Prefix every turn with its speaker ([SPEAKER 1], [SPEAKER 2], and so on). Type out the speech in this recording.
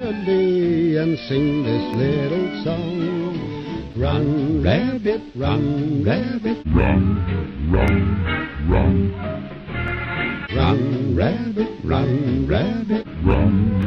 [SPEAKER 1] And sing this little song. Run, rabbit, run, rabbit,
[SPEAKER 2] Run, run, run,
[SPEAKER 1] run, rabbit, run, rabbit.
[SPEAKER 2] run,